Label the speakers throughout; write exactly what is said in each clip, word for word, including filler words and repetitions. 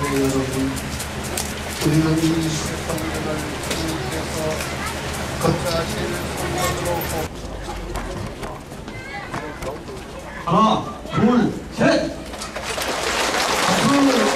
Speaker 1: 여러분, 우리는 이 성전을 주님께서 거처하실 성전으로
Speaker 2: 하나, 둘, 셋! 박수!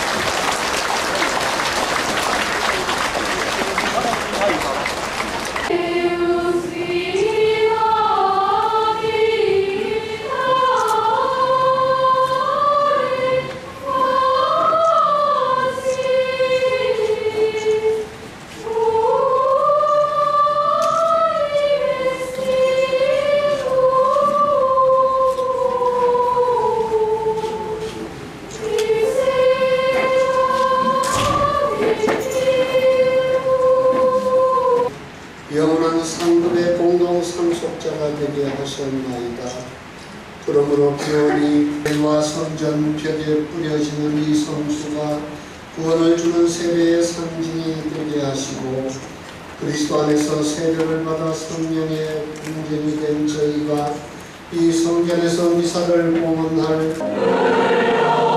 Speaker 1: 영원한 상급의 공동 상속자가 되게 하셨나이다. 그러므로 기원이 배와 성전 벽에 뿌려지는 이 성수가 구원을 주는 세례의 상징이 되게 하시고, 그리스도 안에서 세례를 받아 성령의 분쟁이 된 저희가 이 성전에서 미사를 봉헌할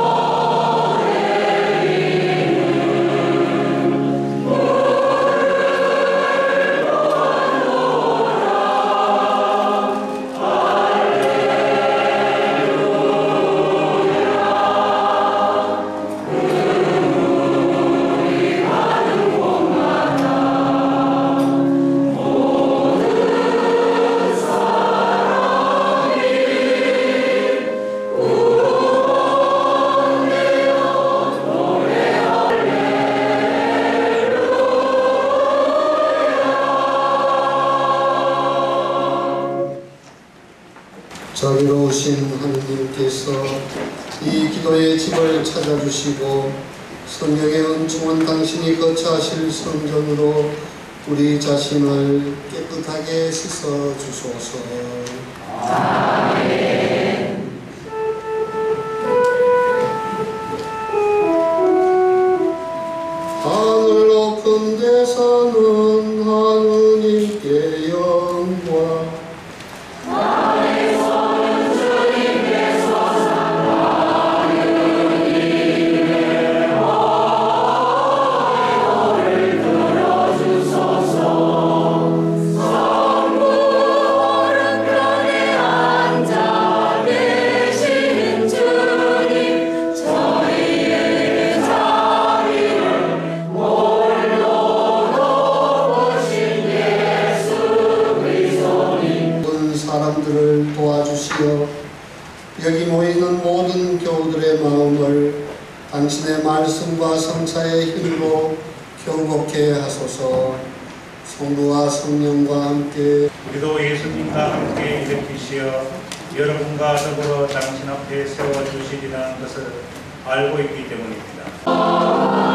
Speaker 1: 자비로우신 하느님께서 이 기도의 집을 찾아주시고 성령의 은총은 당신이 거처하실 성전으로 우리 자신을 깨끗하게 씻어주소서. 아멘. 하늘 높은 데 사는 하느님께 영광. 사람들을 도와주시어 여기 모이는 모든 교우들의 마음을 당신의 말씀과 성사의 힘으로 경복케 하소서. 성부와 성령과 함께
Speaker 3: 우리도 예수님과 함께 일으키시어 여러분과 더불어 당신 앞에 세워주시리라는 것을 알고 있기 때문입니다.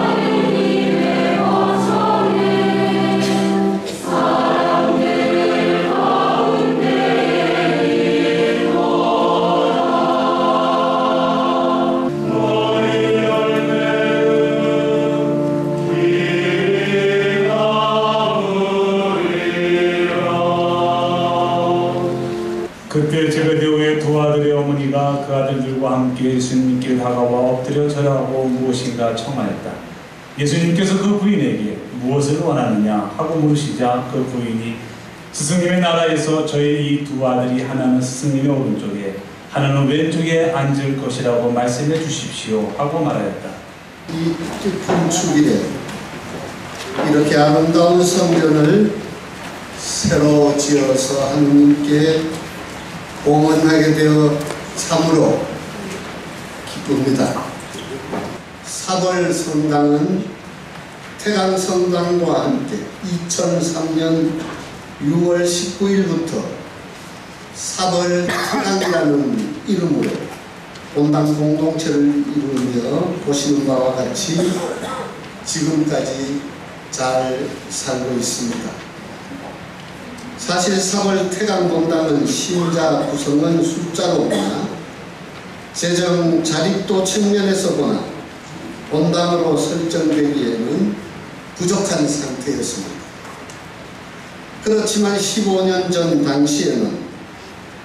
Speaker 4: 그때 제베데오의 두 아들의 어머니가 그 아들들과 함께 예수님께 다가와 엎드려 절하고 무엇인가 청하였다. 예수님께서 그 부인에게 무엇을 원하느냐 하고 물으시자 그 부인이 스승님의 나라에서 저희 이 두 아들이 하나는 스승님의 오른쪽에 하나는 왼쪽에 앉을 것이라고 말씀해 주십시오 하고 말하였다.
Speaker 1: 이 뜻깊은 축일에 이렇게 아름다운 성전을 새로 지어서 하느님께 봉헌하게 되어 참으로 기쁩니다. 사벌 성당은 태강 성당과 함께 이천삼 년 유월 십구일부터 사벌 태강이라는 이름으로 본당 공동체를 이루며 보시는 바와 같이 지금까지 잘 살고 있습니다. 사실 사벌 태강본당은 신자 구성은 숫자로 보나 재정 자립도 측면에서 보나 본당으로 설정되기에는 부족한 상태였습니다. 그렇지만 십오 년 전 당시에는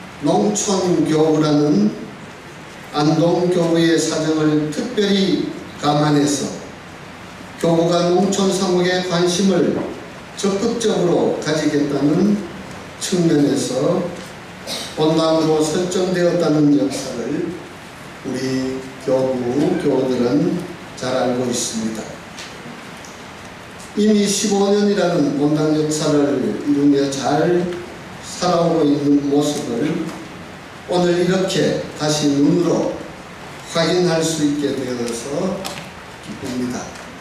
Speaker 1: 농촌교구라는 안동교구의 사정을 특별히 감안해서 교구가 농촌 사목에 관심을 적극적으로 가지겠다는 측면에서 본당으로 설정되었다는 역사를 우리 교구, 교우들은 잘 알고 있습니다. 이미 십오 년이라는 본당 역사를 이루며 잘 살아오고 있는 모습을 오늘 이렇게 다시 눈으로 확인할 수 있게 되어서 기쁩니다.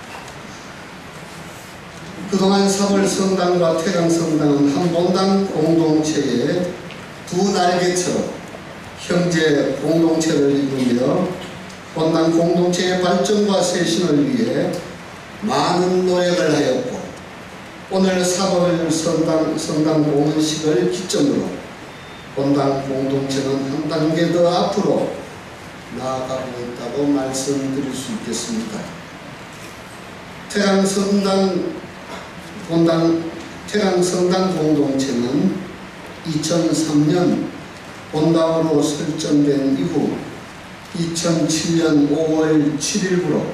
Speaker 1: 그동안 사벌성당과 태강성당은 한 본당 공동체의 두 날개처럼 형제 공동체를 이루며 본당 공동체의 발전과 쇄신을 위해 많은 노력을 하였고, 오늘 사벌성당 성당 공헌식을 기점으로 본당 공동체는 한 단계 더 앞으로 나아가고 있다고 말씀드릴 수 있겠습니다. 태강성당 본당 태강성당 공동체는 이천삼 년 본당으로 설정된 이후 이천칠 년 오월 칠일부로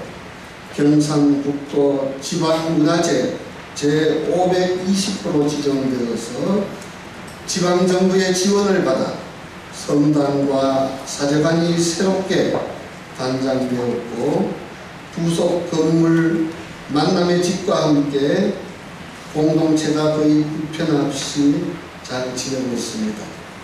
Speaker 1: 경상북도 지방문화재 제오백이십 호로 지정되어서 지방정부의 지원을 받아 성당과 사제관이 새롭게 단장되었고, 부속 건물 만남의 집과 함께 공동체가 거의 불편 없이 잘 지내고 있습니다.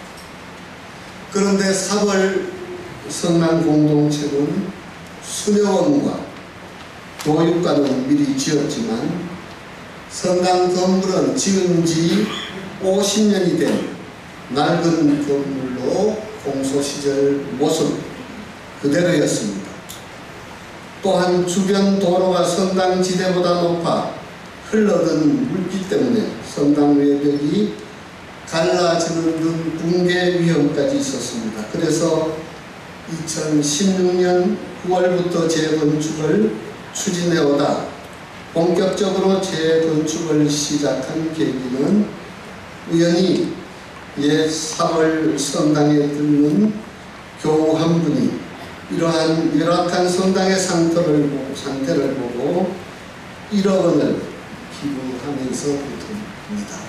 Speaker 1: 그런데 사벌 성당 공동체는 수녀원과 교육관은 미리 지었지만 성당 건물은 지은 지 오십 년이 된 낡은 건물로 공소시절 모습 그대로였습니다. 또한 주변 도로가 성당 지대보다 높아 흘러든 물길 때문에 성당 외벽이 갈라지는 등 붕괴 위험까지 있었습니다. 그래서 이천십육 년 구월부터 재건축을 추진해오다 본격적으로 재건축을 시작한 계기는 우연히 옛 사벌 성당에 들른 교우 한 분이 이러한 열악한 성당의 상태를 보고, 상태를 보고 일억 원을 기부하면서부터입니다.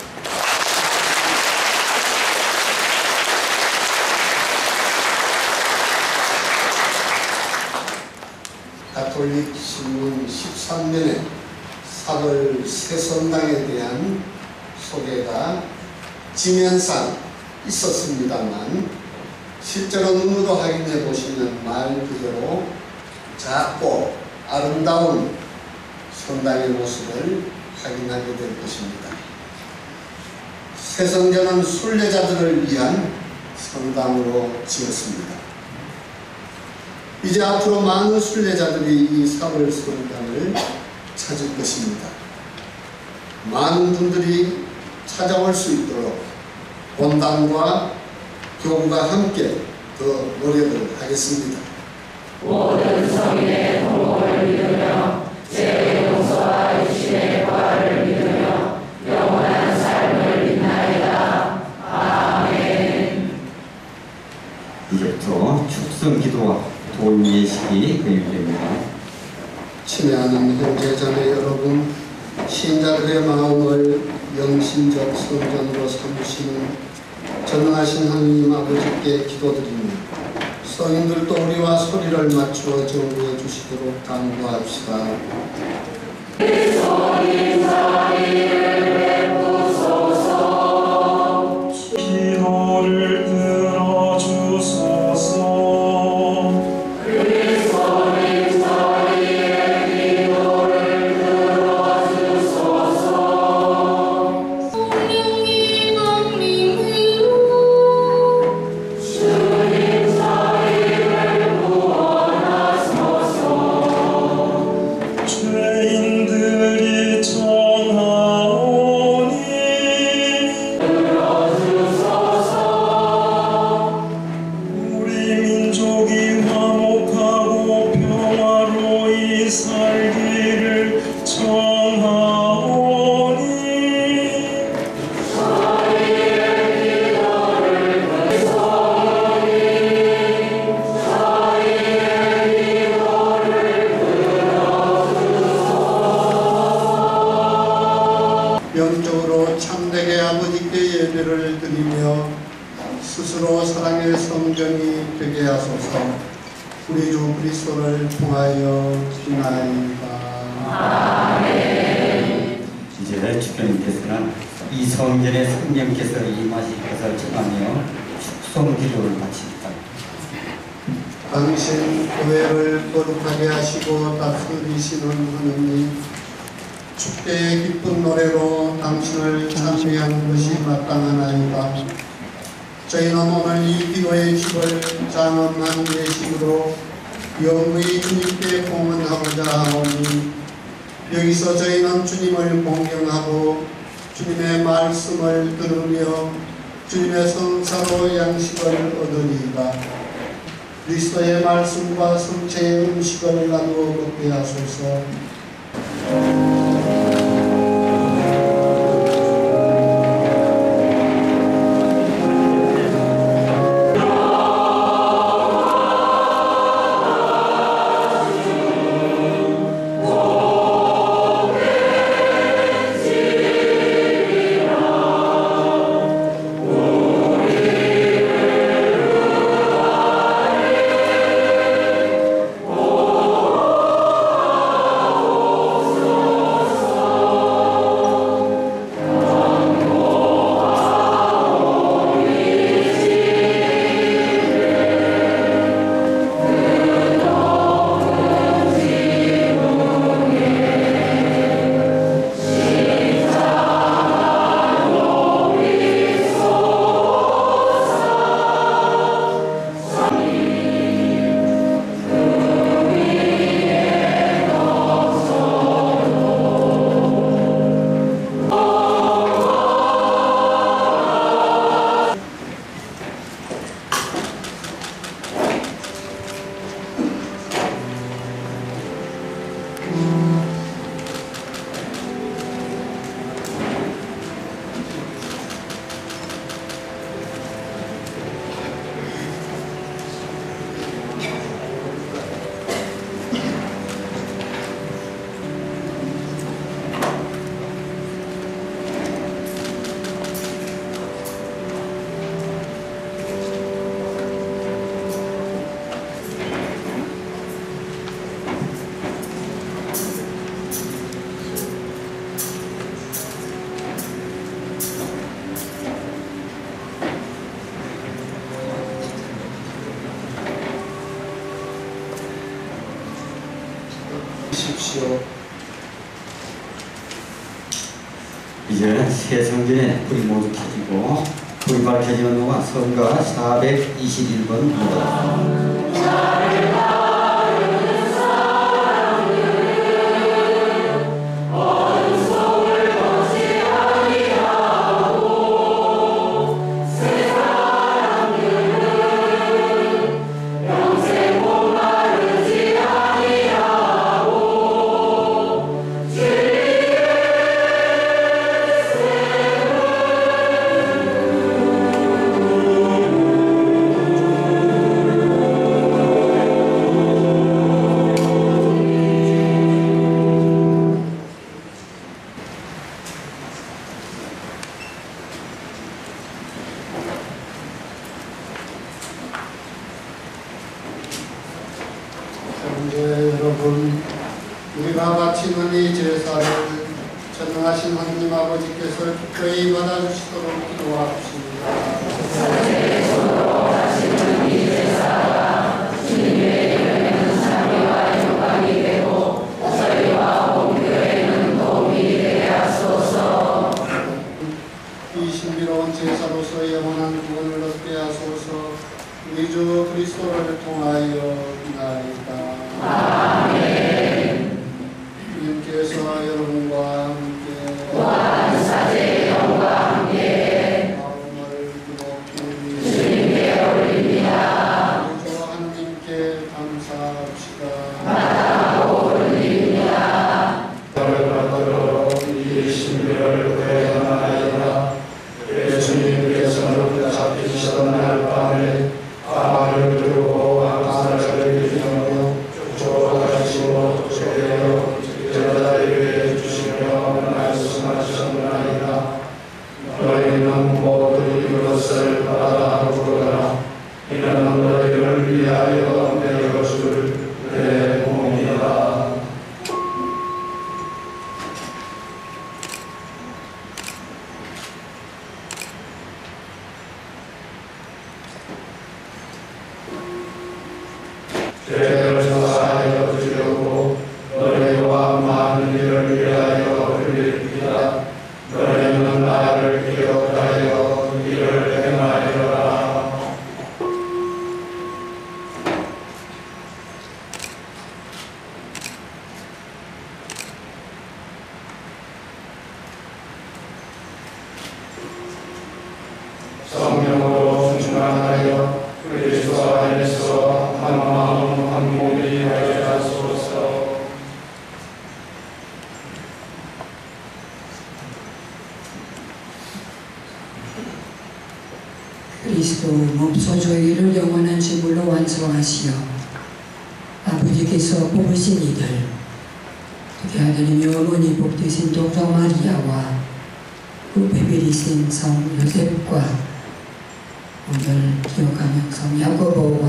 Speaker 1: 가톨릭 신문 십삼 년에 사벌 새성당에 대한 소개가 지면상 있었습니다만 실제로 눈으로 확인해 보시면 말 그대로 작고 아름다운 성당의 모습을 확인하게 될 것입니다. 새성전은 순례자들을 위한 성당으로 지었습니다. 이제 앞으로 많은 순례자들이 이 사벌 성당을 찾을 것입니다. 많은 분들이 찾아올 수 있도록 본당과 교구가 함께 더 노력을 하겠습니다.
Speaker 5: 모든 성인의 통곡을 믿으며 죄의 용서와 유신의 부활을 믿으며 영원한 삶을 믿나이다. 아멘.
Speaker 6: 이제부터 축성 기도와 도임 예식이 거행됩니다.
Speaker 1: 친애하는 형제자매 여러분, 신자들의 마음을 영신적 성전으로 삼으시는 전능하신 하느님 아버지께 기도드리며 성인들도 우리와 소리를 맞추어 정부해 주시도록 간구합시다.
Speaker 4: 기도를 들어주소서. 우리
Speaker 1: 영이 되게 하소서. 우리 주 그리스도를 통하여 기나이다.
Speaker 5: 아멘.
Speaker 6: 이제 주교님께서는 이 성전에 성령께서 임하실 것을 청하며 축성 기도를 마칩니다.
Speaker 1: 당신 교회를 거룩하게 하시고 다스리시는 하느님, 축제의 기쁜 노래로 당신을 찬미하는 것이 마땅하나이다. 저희는 오늘 이 기도의 집을 장엄한 예식으로 영구히 주님께 공헌하고자 하오니, 여기서 저희는 주님을 공경하고 주님의 말씀을 들으며 주님의 성사로 양식을 얻으리이다. 그리스도의 말씀과 성체의 음식을 나누어 먹게 하소서. 십시오.
Speaker 6: 이제 새 성전에 불이 모두 켜지고 불이 밝혀지는 동안 성가 사백이십일 번입니다.
Speaker 1: 이제 여러분, 우리가 바치는 이 제사를 전능하신 하느님 아버지께서 기꺼이 받아주시도록 기도합시다. 이 신비로운 제사로서 영원한 구원을 얻게 하소서. 우리 주 그리스도를 통하여 나이다.
Speaker 5: 아멘.
Speaker 1: 주님께서 여러분과 함께
Speaker 5: 또한 사제의 영과 함께
Speaker 1: 마음을 기독히
Speaker 5: 주님께 올립니다.
Speaker 1: 우리 주 하느님께 감사합시다.
Speaker 5: 마땅하고 올립니다.
Speaker 7: 이 신비를 구해나이다. 예수님께서는 잡히시던 날 밤에 가마를 들고 감사를 드리며 축복하시고 주여 제자에게 주시며 말씀하셨나이다. 너를 위하여 내 것을 내 몸이다. 죄를 사하여 주려고 너희와 많은 일을 위하여 흘립니다. 너희는 나를 기억하여 이를 행하여라. 성령으로 충만하여 그리스도 안에서 한 마음 한 몸이 되게 하소서.
Speaker 8: 그리스도 몸소 저희를 영원한 제물로 완성하시어 아버지께서 뽑으신 이들 특히 아들이며 어머니 복되신 동정 마리아와 그 베베리신 성 요셉과 오늘 기억하는 성 야고보와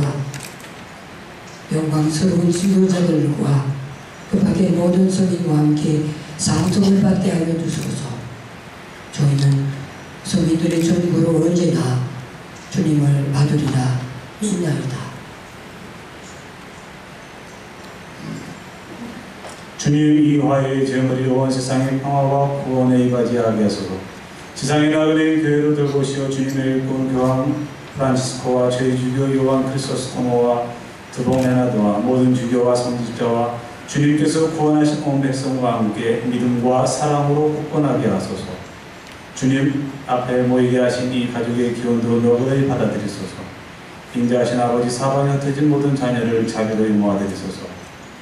Speaker 8: 영광스러운 지도자들과 그 밖의 모든 성인과 함께 상속을 받게 하여 주소서. 저희는 성인들의 전부로 언제나 주님을 받으리라 믿나이다.
Speaker 4: 주님, 이 화해의 제물이 온 세상의 평화와 구원에 이바지하게 하소서. 세상의 나그네 교회로 들고시어 주님의 일꾼 교황 프란치스코와 제2주교 요한 크리소스토모와 드봉레나드와 모든 주교와 성직자와 주님께서 구원하신 온 백성과 함께 믿음과 사랑으로 굳건하게 하소서. 주님 앞에 모이게 하신 이 가족의 기원도 너그러이 받아들이소서. 빈자하신 아버지 사방에 흩어진 모든 자녀를 자비로이 모아드리소서.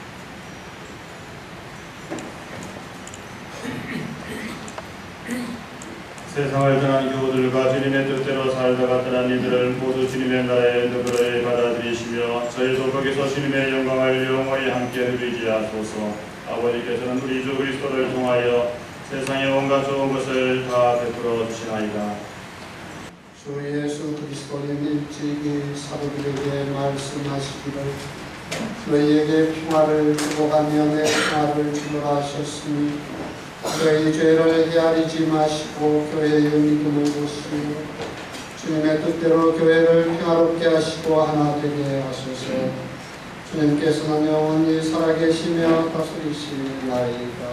Speaker 9: 세상을 떠난 교우들과 주님의 뜻대로 살다가 떠난 이들을 모두 주님의 나라에 너그러이 받아들이시며 저희도 거기서 주님의 영광을 영원히 함께 누리게 하소서. 아버지께서는 우리 주 그리스도를 통하여 세상의 온갖 좋은 것을 다 베풀어 주시나이다.
Speaker 1: 주 예수 그리스도님 일찍이 사도들에게 말씀하시기를 너희에게 평화를 주고 가며 내 평화를 주노라 하셨으니 너희 죄를 헤아리지 마시고 교회의 믿음을 보시고 주님의 뜻대로 교회를 평화롭게 하시고 하나 되게 하소서. 주님께서는 영원히 살아계시며 다스리시나이다.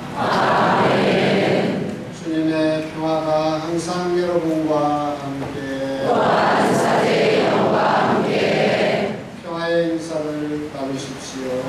Speaker 1: 아멘. 주님의 평화가 항상 여러분과 함께
Speaker 5: 또한 사제형과 함께
Speaker 1: 평화의 인사를 나누십시오.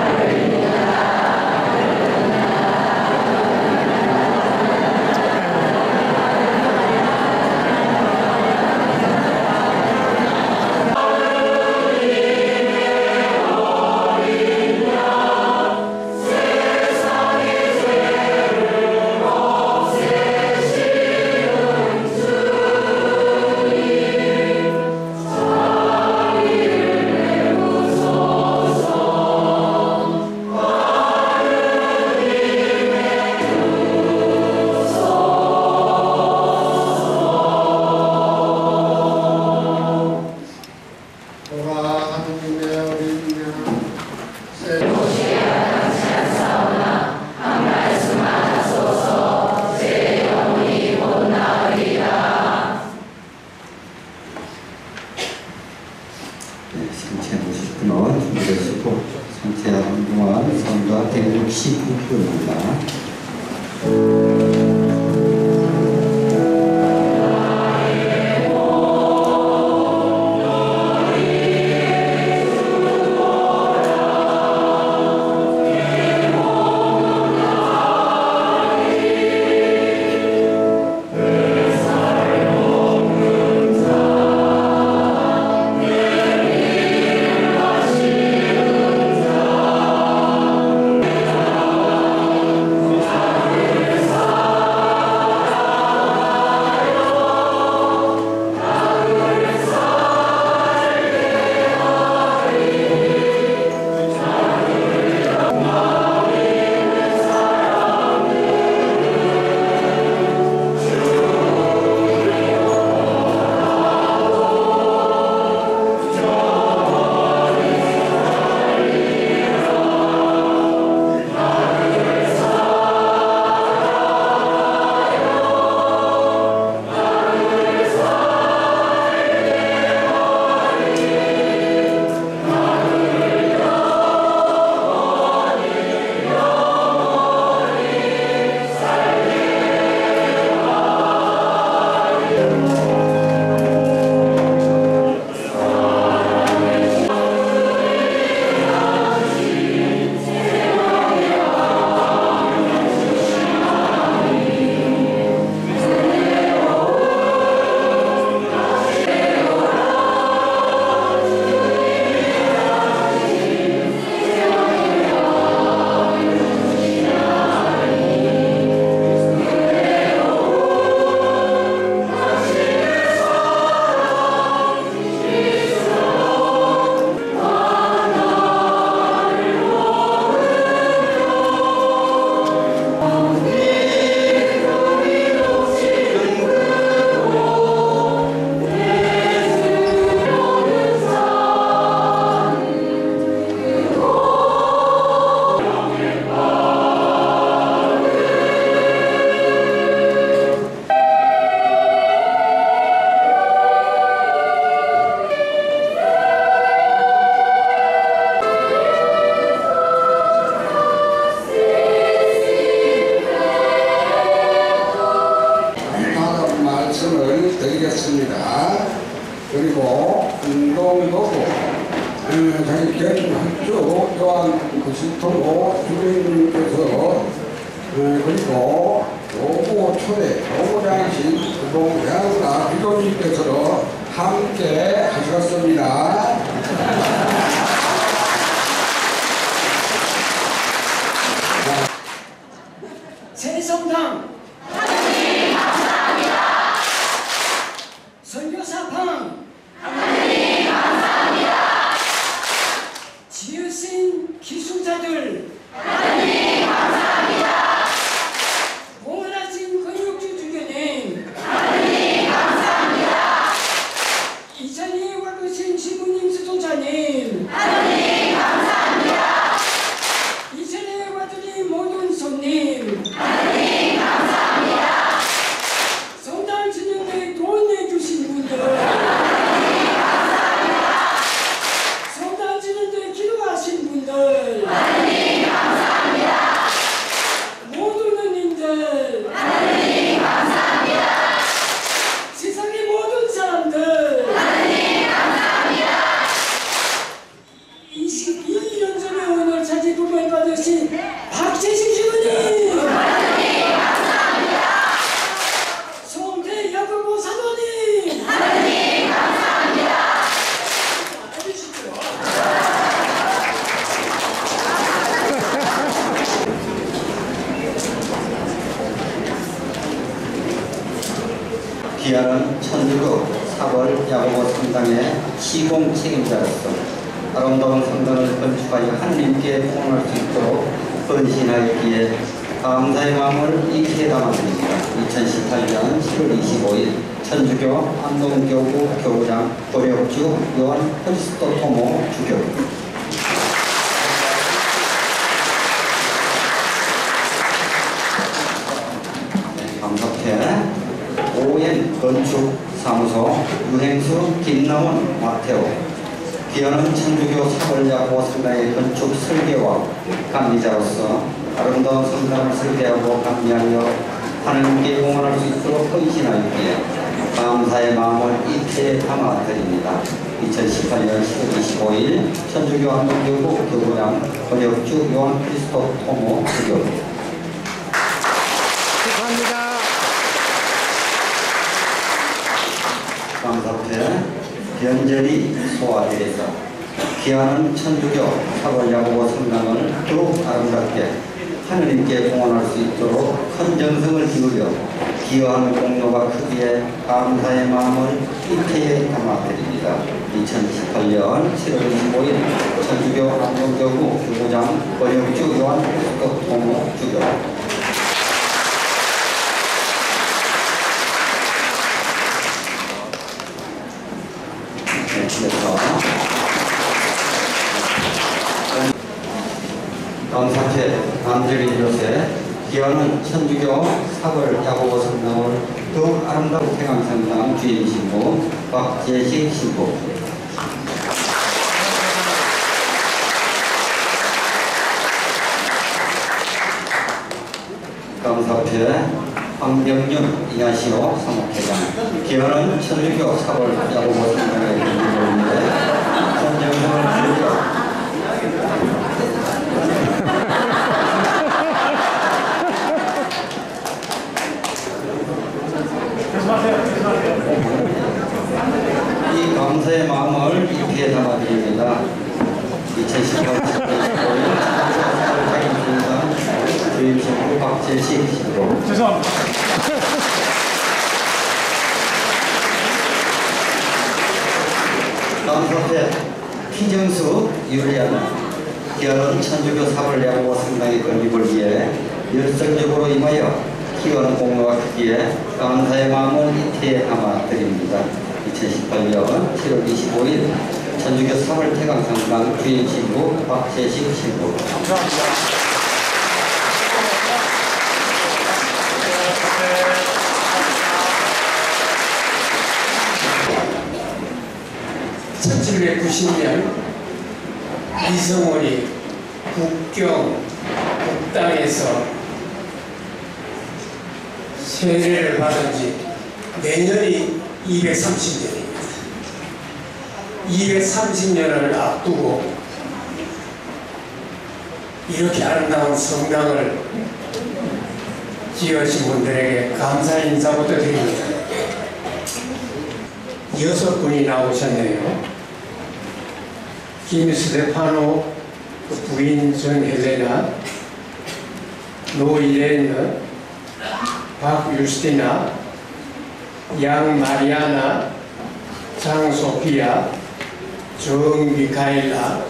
Speaker 6: 백육십육 분입니다.
Speaker 5: 사
Speaker 10: 어, 자기 개학주 요한 그리스도 주님께서 어, 그리고 로고 초대 로고장신 동양나 비도님께서 함께 하셨습니다.
Speaker 11: 새성당 하나님 감사합니다. 선교사방 하나님 감사합니다. 지으신 기술자들 하나님 감사합니다. 공헌하신 건축주 주교님 하나님 감사합니다. 이 자리에 와 계신 신부님 수도자님 하나님 감사합니다. 이 자리에 와주신 모든 손님 하나님 감사합니다. 성당 진영에 돈 내주신 분들 하나님 감사합니다. 성당 진영에 기도하신 분들 하나님 감사합니다. 모든 은인들 하나님 감사합니다. 세상의 모든 사람들 하나님 감사합니다. 이십이 년 전에 오늘 자기 부모님 받으신 박재식 주부님 하나님 감사합니다. 송대 야구보 사도님 하나님 감사합니다. 해주시죠.
Speaker 6: 귀하는 천주교 사벌 야고보 성당의 시공 책임자로서 아름다운 성당을 건축하여 하나님께奉할 수 있도록 헌신하였기에 감사의 마음을 익히게 담았습니다. 이천십팔 년 칠월 이십오일 천주교 안동교구 교구장 고려주 요한 크리스토 토모 주교 감사패 오엔 건축사무소 유행수 김남원 마테오 귀하는 천주교 사벌야고 성당의 건축 설계와 감리자로서 아름다운 성당을 설계하고 감리하여 하나님께 공헌할 수 있도록 헌신하였기에 감사의 마음을 이태에 담아드립니다. 이천십팔 년 칠월 이십오일 천주교 안동교구 교구장 권혁주 요한 크리스토 토모 주교
Speaker 10: 축하합니다.
Speaker 6: 감사패 변절이 소화되어서 귀하는 천주교 사벌야고보 성당을 더욱 아름답게 하느님께 공헌할 수 있도록 큰 정성을 기울여 기여하는 공로가 크기에 감사의 마음을 이태에 담아드립니다. 이천십팔 년 칠월 이십오일 천주교 안동교구 교구장 권혁주 요한 크리스토 토모 주교 감사패 남재리 요새 기여는 천주교 사벌 야고보 성당을 더욱 아름다운 태강성당 주임 신부 박재식 신부 감사패 황병윤 이하시오 사목회장 기여는 천주교 사벌 야고보 성당의 건축물인데 선정성을 기울여 이 감사의 마음을 이태에 담아드립니다. 이천십팔 년 주임 신부 박재식 신부
Speaker 2: 죄송합니다.
Speaker 6: 감사패 피정수 유리아는 기여는 천주교 사벌 야고보 성당의 건립을 위해 열성적으로 임하여 기여하는 공로가 크기에 감사의 마음을 이태에 담아드립니다. 이천십팔 년 칠월 이십오일 천주교 사벌 태강성당 주임 신부 박재식 신부
Speaker 2: 감사합니다.
Speaker 11: 천칠백구십 년 이성원이 국경 북땅에서 세례를 받은 지 내년이 이백삼십 년입니다. 이백삼십 년을 앞두고 이렇게 아름다운 성당을 지으신 분들에게 감사 인사부터 드립니다. 여섯 분이 나오셨네요. 김스테파노 부인 전헬레나, 노이레느, 박유스티나, 양마리아나, 장소피아, 정미카엘라,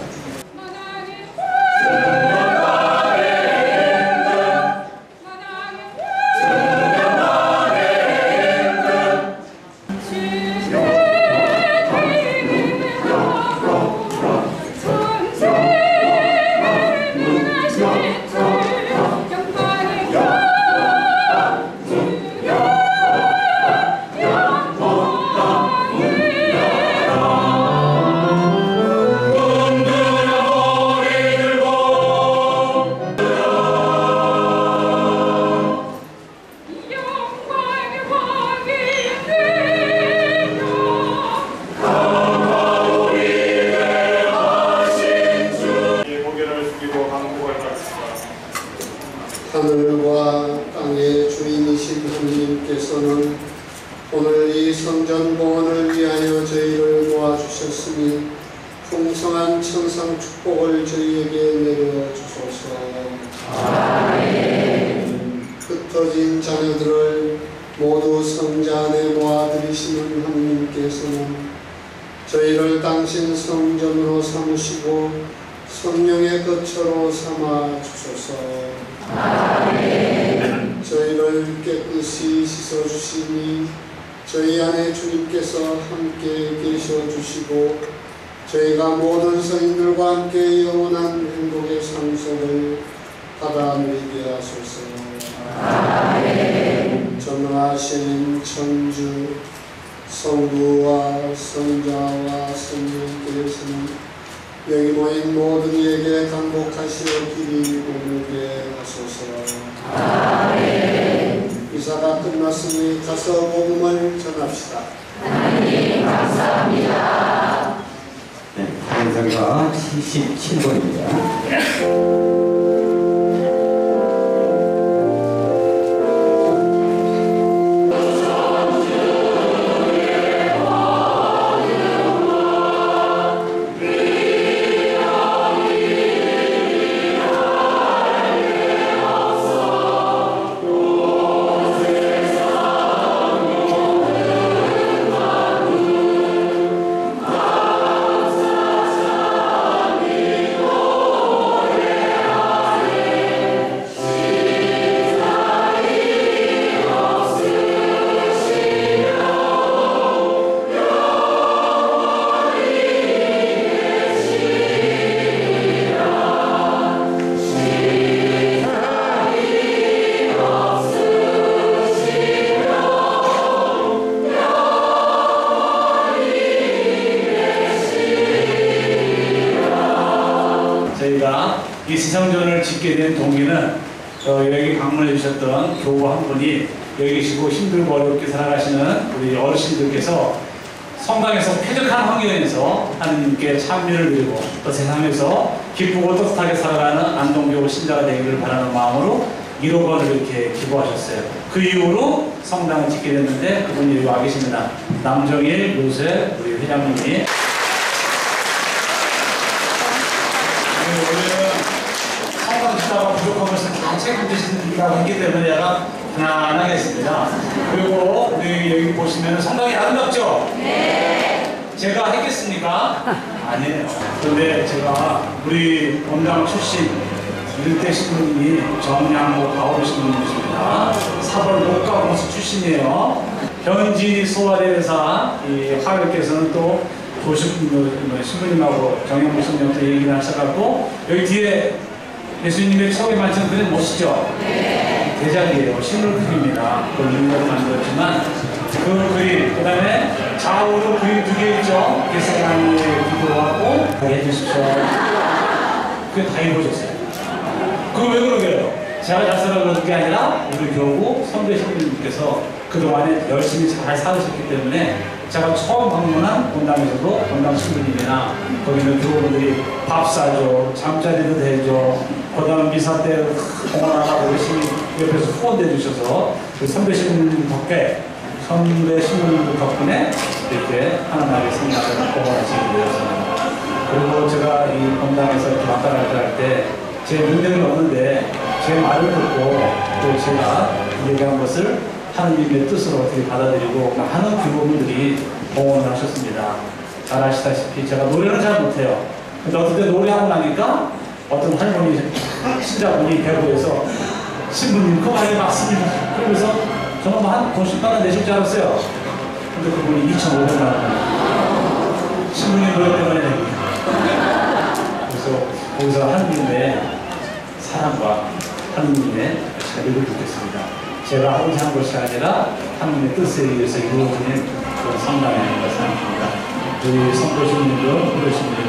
Speaker 1: 하늘과 땅의 주인이신 하나님께서는 오늘 이 성전 봉헌을 위하여 저희를 모아주셨으니 풍성한 천상 축복을 저희에게 내려주소서. 아멘. 흩어진 자녀들을 모두 성자 안에 모아들이시는 하나님께서는 저희를 당신 성전으로 삼으시고 성령의 거처로 삼아 주소서. 아멘. 저희를 깨끗이 씻어주시니 저희 안에 주님께서 함께 계셔주시고 저희가 모든 성인들과 함께 영원한 행복의 상속을 받아 누리게 하소서. 아멘. 전능하신 천주 성부와 성자와 성령께서는 여기 모인 모든 이에게 간복하시어 길이 오르게 하소서. 아멘. 이사가 끝났으니 가서 복음을 전합시다.
Speaker 5: 하나님 감사합니다.
Speaker 6: 네, 찬송가 칠십칠 번입니다.
Speaker 4: 저희가 이 시성전을 짓게 된 동기는 어, 여기 방문해 주셨던 교우 한 분이 여기 계시고 힘들고 어렵게 살아가시는 우리 어르신들께서 성당에서 쾌적한 환경에서 하나님께 찬미를 드리고 또 세상에서 기쁘고 떳떳하게 살아가는 안동교우 신자가 되기를 바라는 마음으로 일억 원을 이렇게 기부하셨어요. 그 이후로 성당을 짓게 됐는데 그분이 여기 와 계십니다. 남정일 요셉 우리 회장님이 성당 짓다가 부족하면서 다 책임지신다고 했기 때문에 약간 편안하게 했습니다. 그리고 우리 여기 보시면 성당이 아름답죠? 네. 제가 했겠습니까? 아니에요. 그런데 제가 우리 원당 출신 일대 신부님이 정양모 가오르 신부님이십니다. 사벌 목가공수 출신이에요. 현지 소아대회사 이 하객께서는 또 조식 신부님하고 정양모 신부님하고 얘기를 하셔갖고 여기 뒤에 예수님의 처음에 만든 그림 멋있죠? 네. 대작이에요. 식물 그림입니다. 그걸 인물로 만들었지만 그 그림, 그 다음에 좌우로 그림 두 개 있죠? 개사랑에 기도하고 해주십시오. 그게 다 이루어졌어요. 그거 왜 그러게요? 제가 잘쓰라고 그런 게 아니라 우리 교구 선배 신부님께서 그동안에 열심히 잘 살으셨기 때문에 제가 처음 방문한 본당에서도 본당 신부님이나 거기 있는 교우분들이 밥 사줘, 잠자리도 대줘, 그 다음 미사 때 공헌하라고 열심히 옆에서 후원해 주셔서 그 선배 신부님 덕에 선배 신부님 덕분에 이렇게 하나님의 성당을 공헌하시게 되었습니다. 그리고 제가 이 본당에서 이렇게 왔다 갔다 할 때 제 능력이 없는데 제 말을 듣고 또 제가 얘기한 것을 하나님의 뜻으로 어떻게 받아들이고 많은 교우분들이 봉헌을 하셨습니다. 잘 아시다시피 제가 노래는 잘 못해요. 근데 어떤 때 노래하고 나니까 어떤 할머니 신자분이 대구에서 신부님 그 말이 맞습니다. 그러면서 저는 한 구십만 원 내실 줄 알았어요. 근데 그분이 이천오백만 원 신부님 노래 때문에 냅니다. 그래서 거기서 하나님의 사랑과 하나님의 자비를 느꼈습니다. 제가 하고자 한 것이 아니라 하나님의 뜻에 의해서 이루어지는 그런 성당의 생각입니다. 우리 성도신님들, 그러신 분들